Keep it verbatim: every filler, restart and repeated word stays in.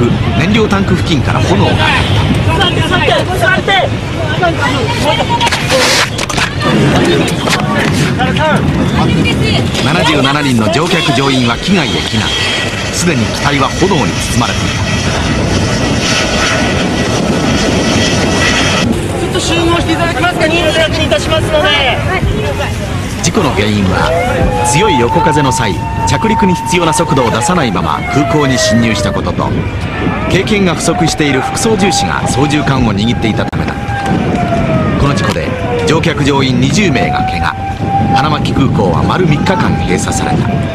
く燃料タンク付近から炎が。ななじゅうななにんの乗客乗員は機外へ避難。すでに機体は炎に包まれていた。 ちょっと集合していただけますか。人数確認いたしますので。 事故の原因は強い横風の際、着陸に必要な速度を出さないまま空港に侵入したことと、経験が不足している副操縦士が操縦桿を握っていたためだった。この事故で乗客乗員にじゅうめいが怪我。花巻空港は丸みっかかん閉鎖された。